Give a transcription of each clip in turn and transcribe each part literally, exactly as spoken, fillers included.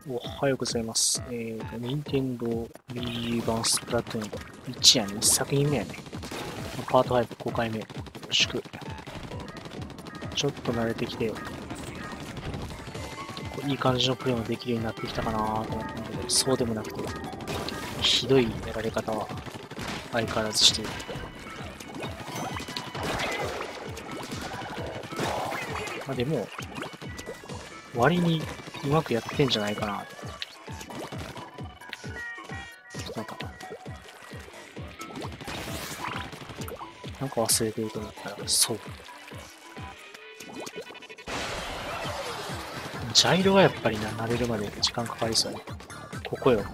おはようございます。えーと、任天堂 Wii 版スプラトゥーンいちやね。いっさく品目やね。パートご、ごかいめ。よろしく。ちょっと慣れてきて、いい感じのプレイもできるようになってきたかなと思ったんだけど、そうでもなくて、ひどいやられ方は相変わらずしている。まあでも、割にうまくやってんじゃないかな。なんか、なんか忘れてると思ったら、そう。ジャイロがやっぱりな、慣れるまで時間かかりそうね。ここよ。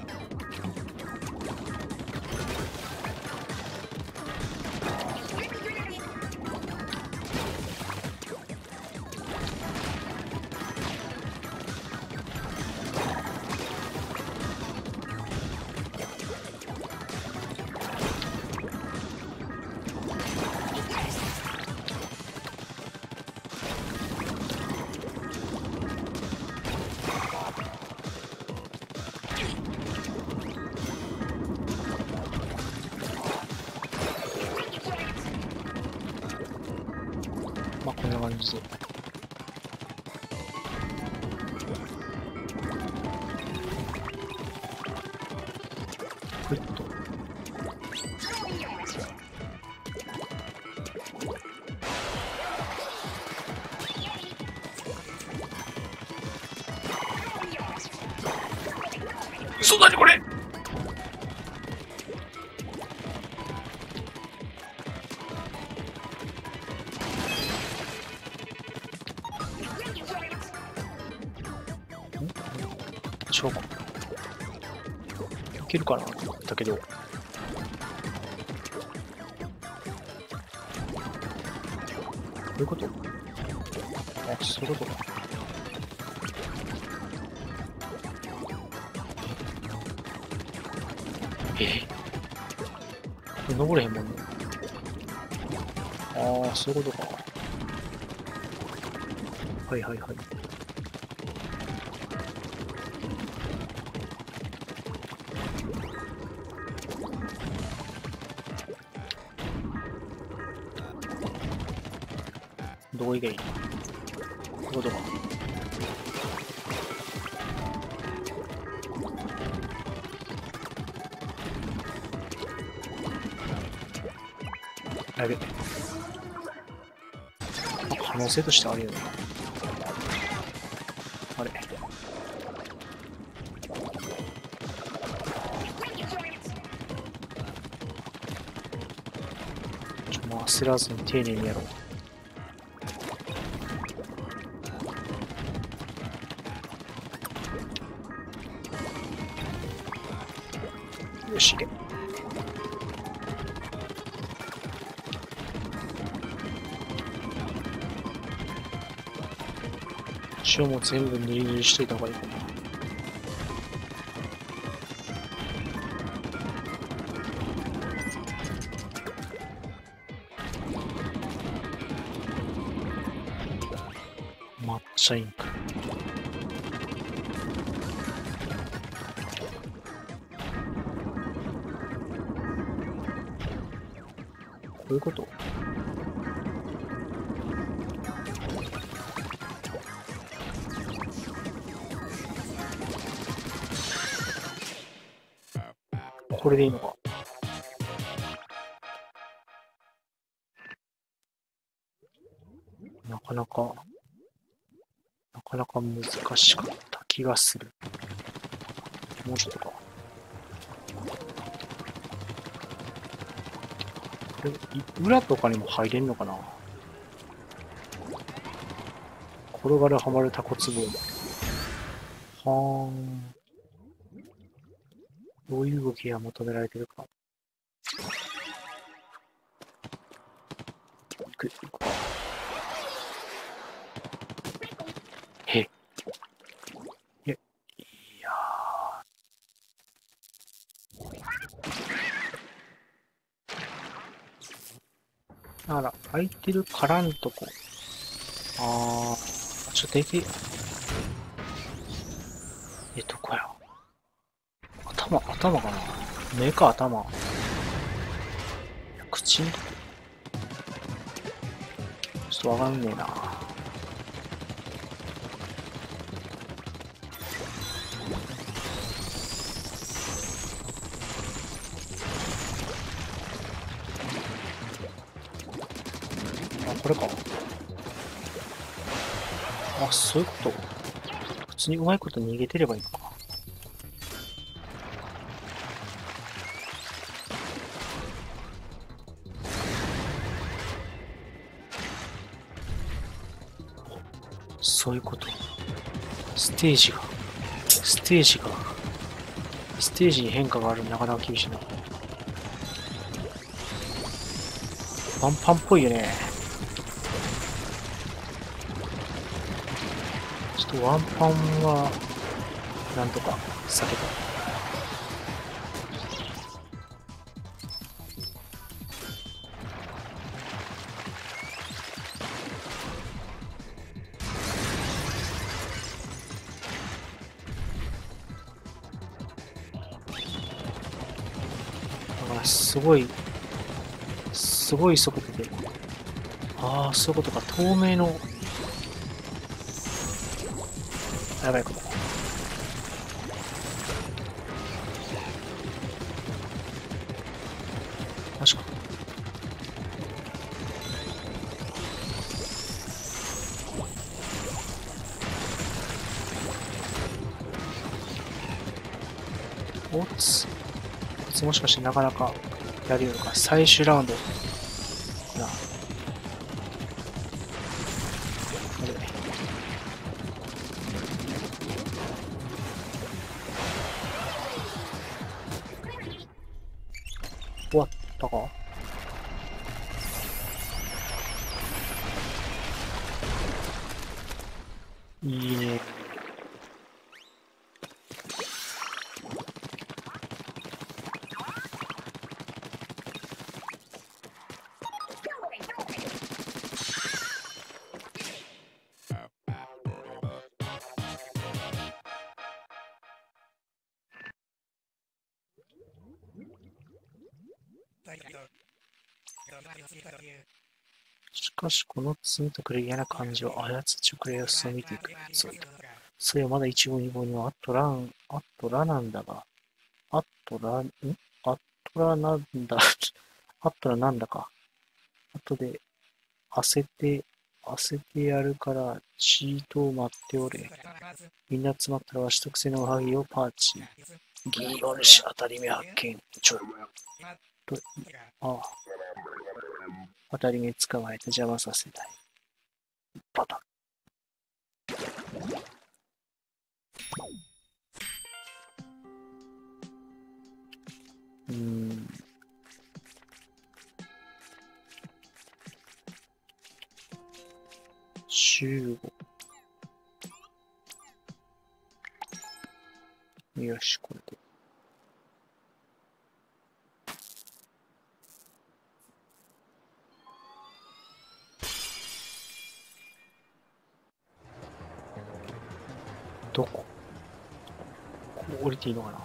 まあこんな感じで。ふっと。嘘だねこれ。違うか。いけるかなと思ったけど。どういうこと？あ、そういうことか。ええ。登れへんもんね。ああ、そういうことか。はいはいはい。どこ行けばいい？こういうことか。やべ。可能性としてあるよね。あれ。ちょ、もう焦らずに丁寧にやろう。よし、いけ。塩も全部塗り塗りしといた方がいいかな。抹茶インク。こういうこと？これでいいのか？なかなか、なかなか難しかった気がする。もうちょっとか。これ、裏とかにも入れんのかな？転がるはまるタコツボ。はーん。どういう動きが求められてるか。いく、いくか。へ。いや、いやー。だから、空いてるからんとこ。あー、ちょっと出て、 え、どこや？頭、頭かな？目か頭。口のとこ。ちょっとわかんねえな。あ、これか。あ、そういうこと。普通にうまいこと逃げてればいいのか。そういうこと。ステージが、ステージが、ステージに変化があるのなかなか厳しいな。パンパンっぽいよね。ちょっとワンパンは、なんとか避けた。だからすごい、すごい速度で。ああ、そういうことか。透明の、やばいかも。マジか。おつ。おつもしかしてなかなかやるようか。最終ラウンド。な。終わったか？いいね。しかし、このツンとくる嫌な感じを操ってくれ様子を見ていく。そういだ。そういや、まだいち号に号にはあっとらん、あっとらなんだが。あっとら、んあっとらなんだ。あっとらなんだか。後で、焦って、焦ってやるから、チートを待っておれ。みんな集まったらわし特製のおはぎをパーチ。ギーオルシ当たり目発見。ちょい。と、ああ。当たり目捕まえて邪魔させたい。パタン。うーん。集合。よし、これで。どこ？ここ降りていいのかな？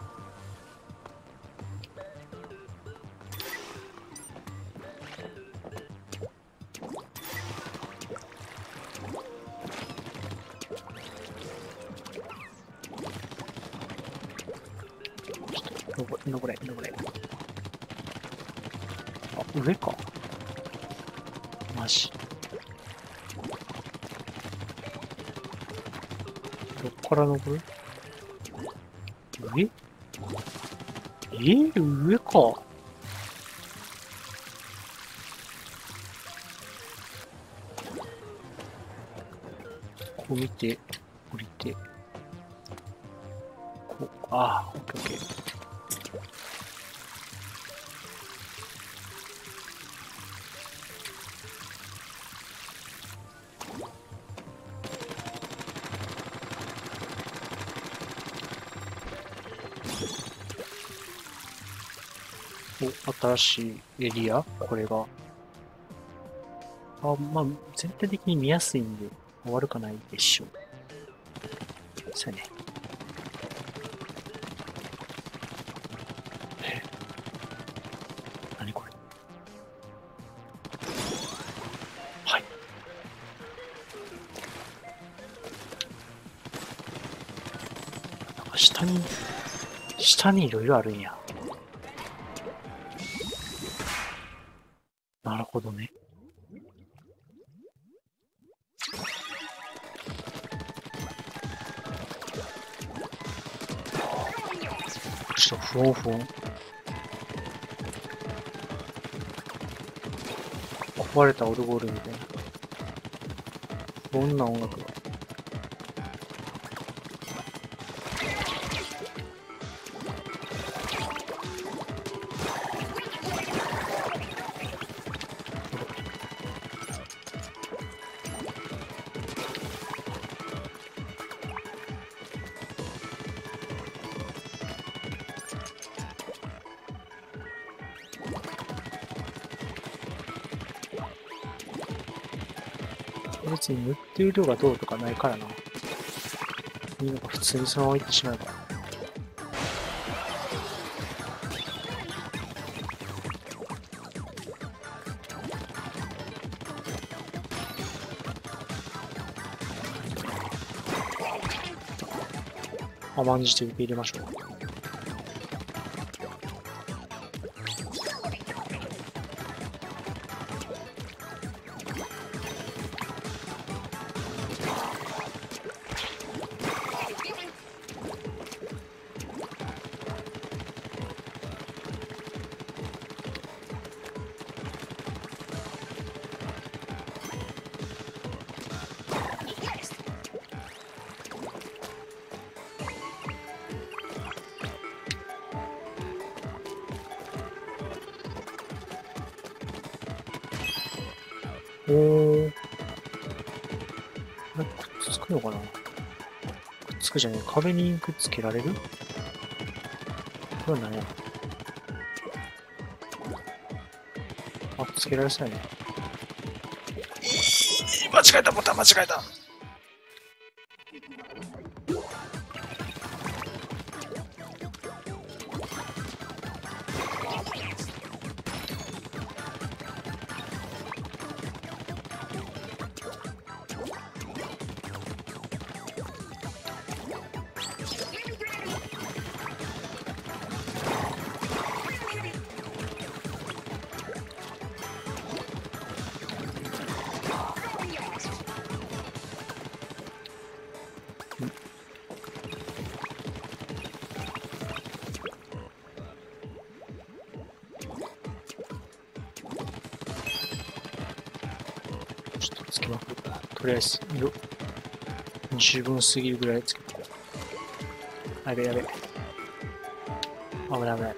登れ、登れ。あ、上か。マジ。どっから登る？上？えー、上か。こう見て、降りて。こう、ああ、オッケーオッケー。お、新しいエリア？これが。あ、まあ、全体的に見やすいんで、悪くないでしょう。そうやね。 下に、下にいろいろあるんや。なるほどね。ちょっとふわふわ。壊れたオルゴールみたいな。どんな音楽が。別に塗ってる量がどうとかないからな。いいのか普通にそのままいってしまえば。甘んじて受け入れましょう。おー。あれ、くっつくのかな？くっつくじゃねえ。壁にくっつけられる？これは何や？あ、くっつけられそうやね。間違えた、ボタン間違えた。ちょっとつけまくるか。とりあえず、色、十分すぎるぐらいつけて。やべやべ。危ない危ない。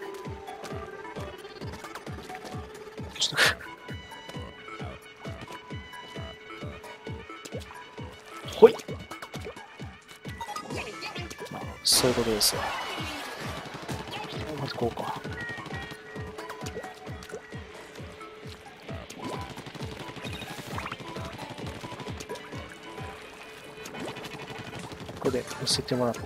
ちょっとほい。まあ、そういうことですよ。まずこうか。ここで乗せてもらって。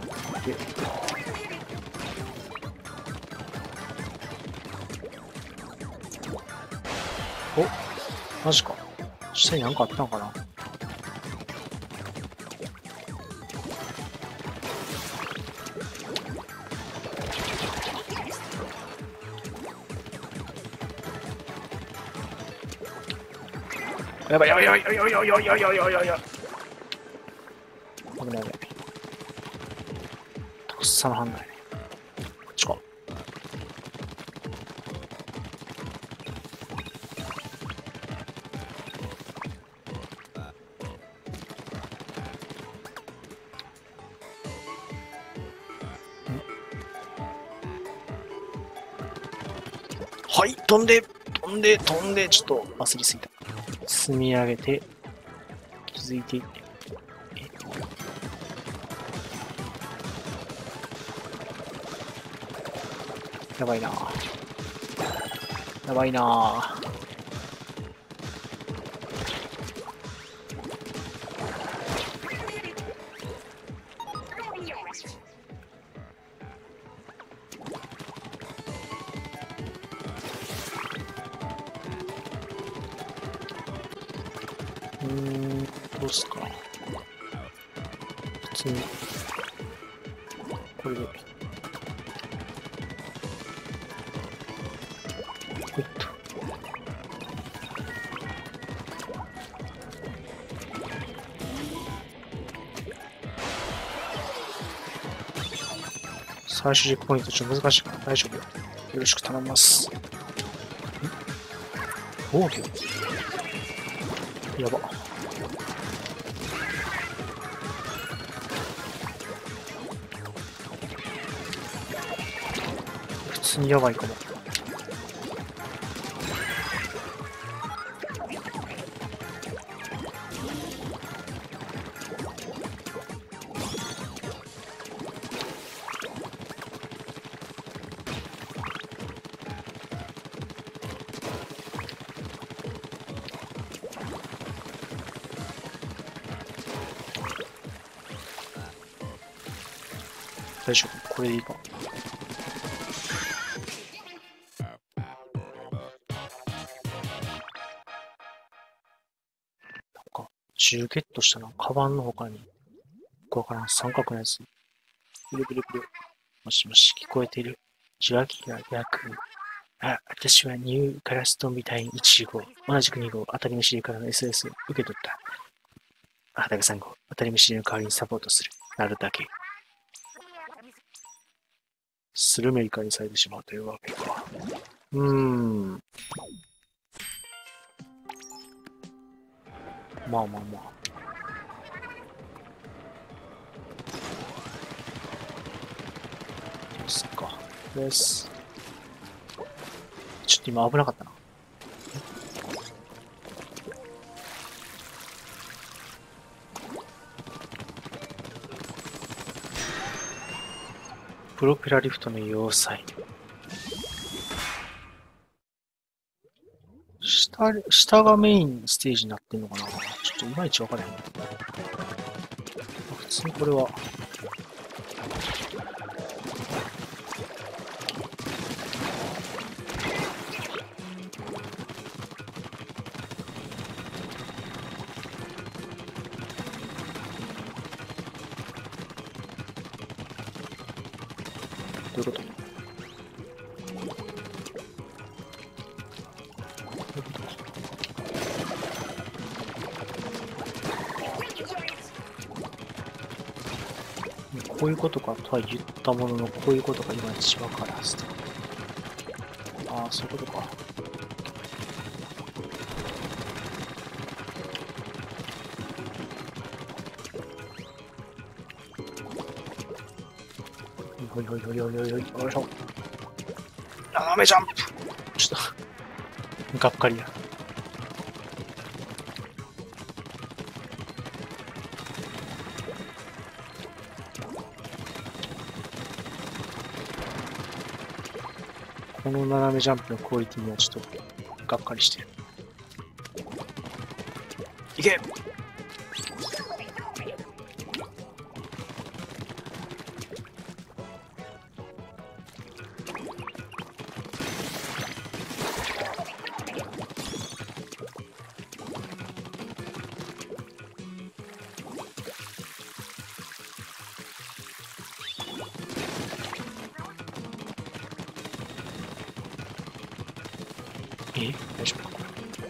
お、マジか。下に何かあったのかな？やばいやばいやばいやばいやばいやばいやばいやばいやばいやばい。危ない危ない。とっさの判断やね。こっちか。はい、飛んで、飛んで、飛んで、ちょっと焦りすぎた。積み上げて、気づいていって。やばいなやばいなうーん、どうすか。普通に、 これで。ほいっと。最終軸ポイントちょっと難しいから大丈夫よ。よろしく頼みます。ん防御やば。普通にやばいかも。大丈夫、これでいいか。なんか、銃ゲットしたの、カバンの他に、こわからん、三角のやつ。ブルブルブル。もしもし、聞こえている。受話器が約、あ、私はニューカラストンみたいにいち号、同じくに号、当たり飯からの エスエス を受け取った。あ、だがさん号、当たり飯の代わりにサポートする。なるだけ。スルメイカにされてしまうというわけか。うーん。まあまあまあ。ですか。です。ちょっと今危なかったな。プロペラリフトの要塞。下、下がメインステージになってんのかな。ちょっといまいちわからへん。普通にこれは。どういうこと？こういうことかとは言ったものの、こういうことがいまいちわからず。ああ、そういうことか。ほいほいほいほいほいほい、よいしょ。斜めジャンプ。ちょっと、がっかりや。この斜めジャンプのクオリティにはちょっとがっかりしてる。いけ！え？大丈夫か？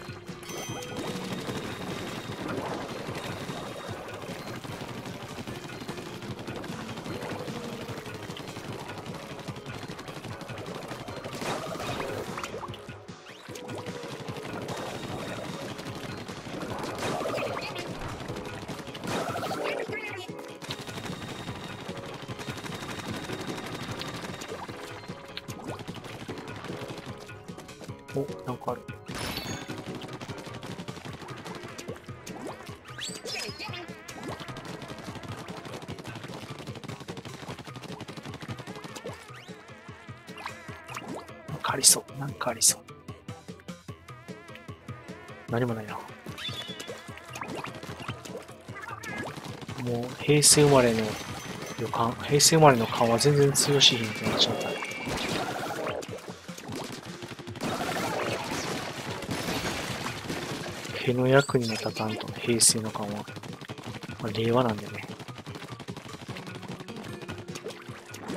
お、なんかある。なんかありそう。なんかありそう。何もないな。もう平成生まれの予感、平成生まれの勘は全然通用しひんってなっちゃった。への役にも立たんと平成の勘は、まあ、令和なんでね。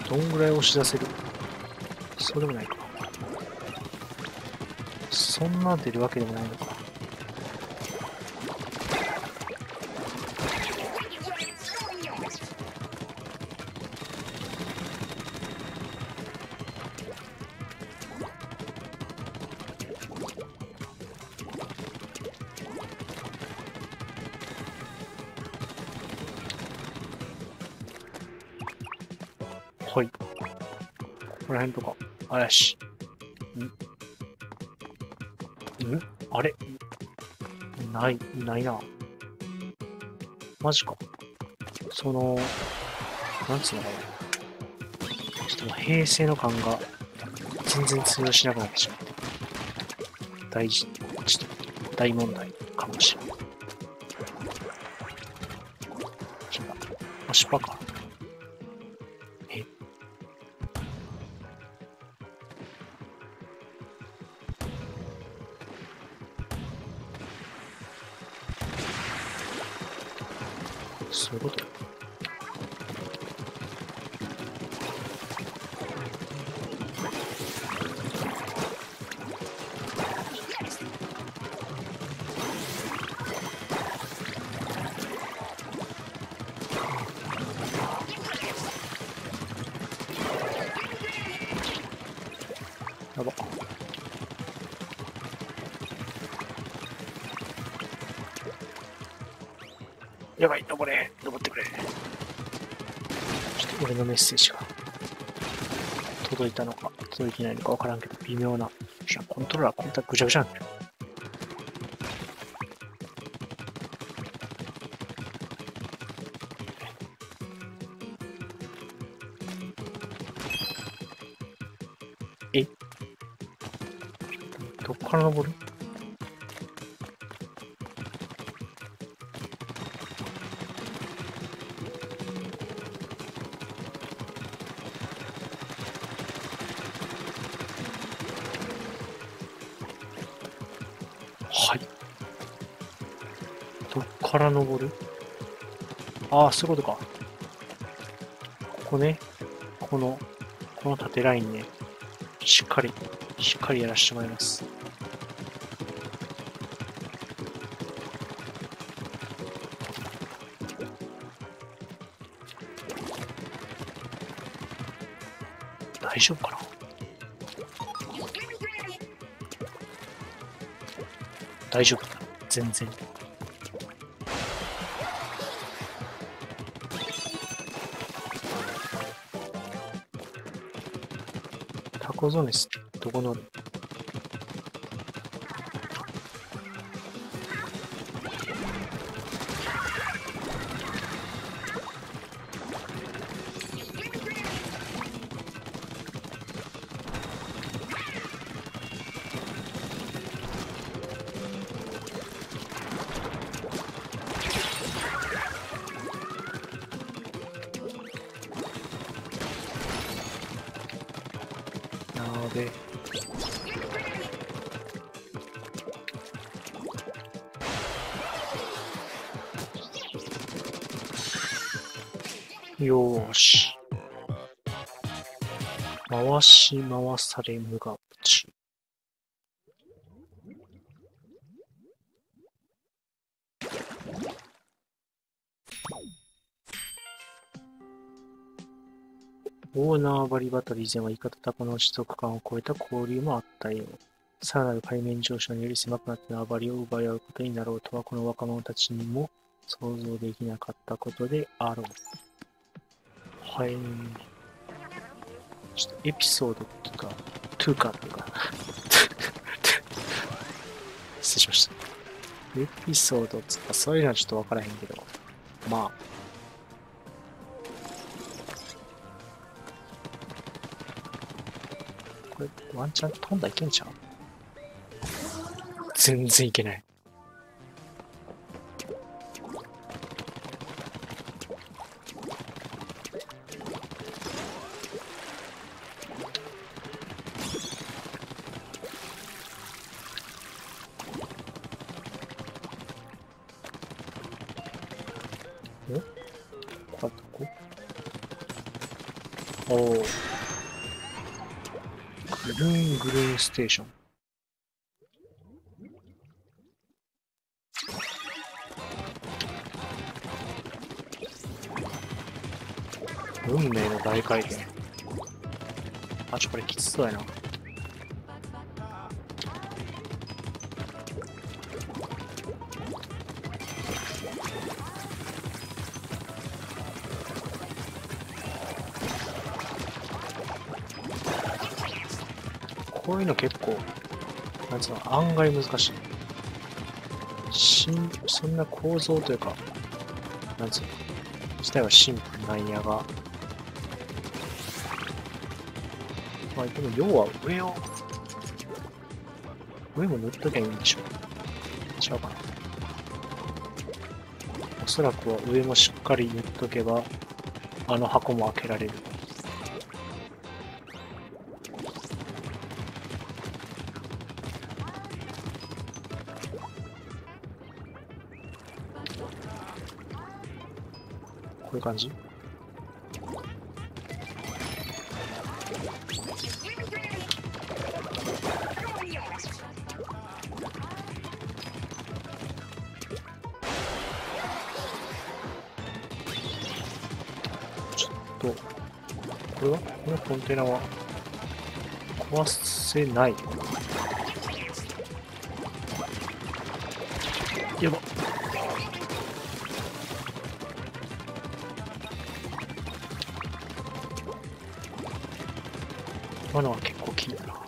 どんぐらい押し出せる？そうでもないか。そんな出るわけでもないのか。はい。ここら辺とか、怪しい。んんあれない、ないな。マジか。その、なんつうのかな。ちょっともう平成の感が全然通用しなくなってしまって。大事、ちょっと大問題かもしれない。ちょっと、足場か。えそういうこと？やば。やばい、登れ、登ってくれ。ちょっと俺のメッセージが届いたのか、届いてないのかわからんけど、微妙な。コントローラー、コンタクトぐちゃぐちゃなんだよ。えどっから登る？はい。どっから登る？ああ、そういうことか。ここね。この、この縦ラインね。しっかり、しっかりやらせてもらいます。大丈夫かな？大丈夫だ。全然。タコゾネスってどこの？やべえ。よーし。回し回され無がち。オーナーバリバトル以前はイカとタコの持続感を超えた交流もあったよう。さらなる海面上昇により狭くなって縄張りを奪い合うことになろうとはこの若者たちにも想像できなかったことであろう。はい。ちょっとエピソードっていうか、トゥーカーっていうか、失礼しました。エピソードっていうか、そういうのはちょっとわからへんけど、まあ、これ、ワンチャン飛んだらいけんちゃう？全然いけない。え？ここはどこ？ おお。グルーングルーンステーション。運命の大回転。あ、ちょ、これきつそうやな。こういうの結構、なんつうの、案外難しい。しん、そんな構造というか、なんつうの、自体はシンプルなんやが、まあ、でも要は上を、上も塗っときゃいいんでしょ。違うかな。おそらくは上もしっかり塗っとけば、あの箱も開けられる。こういう感じ？と、これはこのコンテナは壊せない。やば。今のは結構キーだな。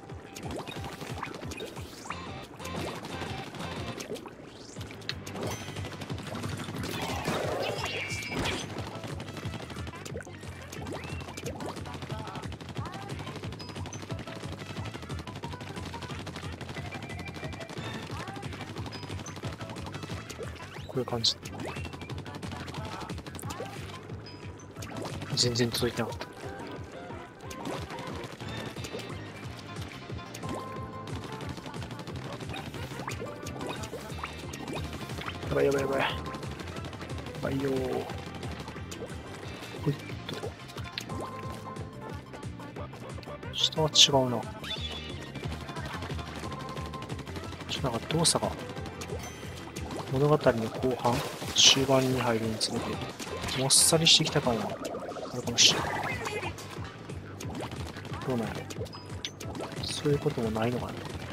こういう感じ。全然届いてなかった。やばいやばいやばい。やばいよー。ほいっと。下は違うな。ちょっとなんか動作が物語の後半、終盤に入るにつれて、もっさりしてきた感があるかもしれない。どうなんやろ。そういうこともないのかな。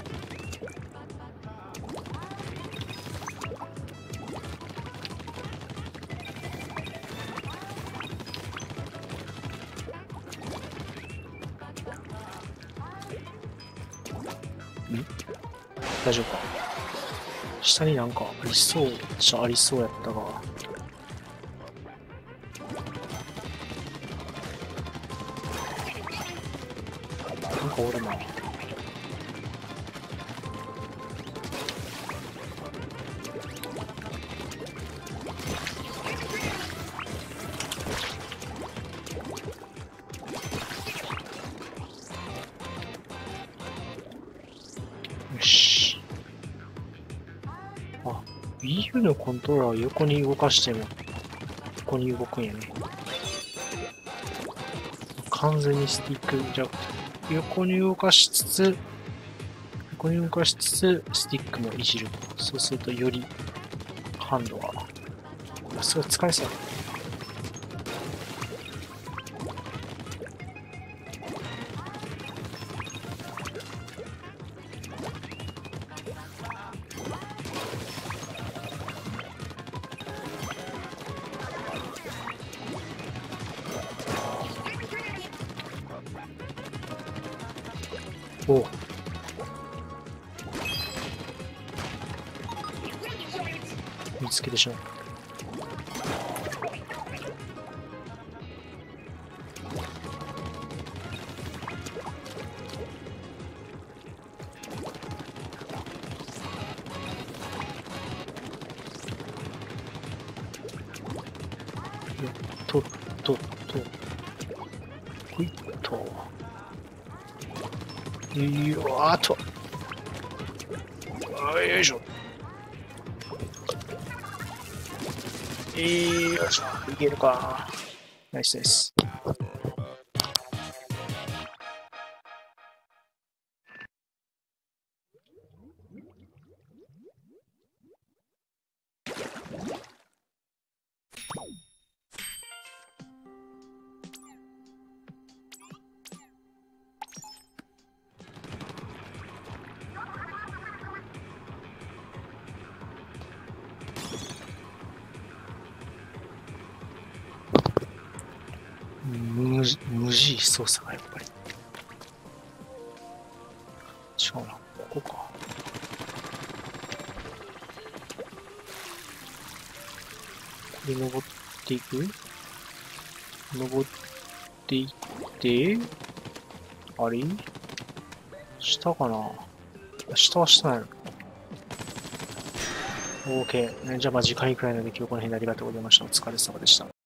ん？大丈夫か？下になんかありそうじゃありそうやったが。なんかおるな。よし。あ、Wii U のコントローラーを横に動かしても、横に動くんやね。完全にスティック、じゃ横に動かしつつ、横に動かしつつ、スティックもいじる。そうするとよりハンドが、すごい使えそう。おう。見つけてしまう。とっとっと。ほいっと。よーっと。よいしょ。よいしょ。いけるか。ナイスです。 無無事操作がやっぱり。違うな、ここか。これ登っていく？登っていって、あれ？下かな？下は下なの。OK。じゃあまあ時間いくらいなので今日この辺でありがとうございました。お疲れ様でした。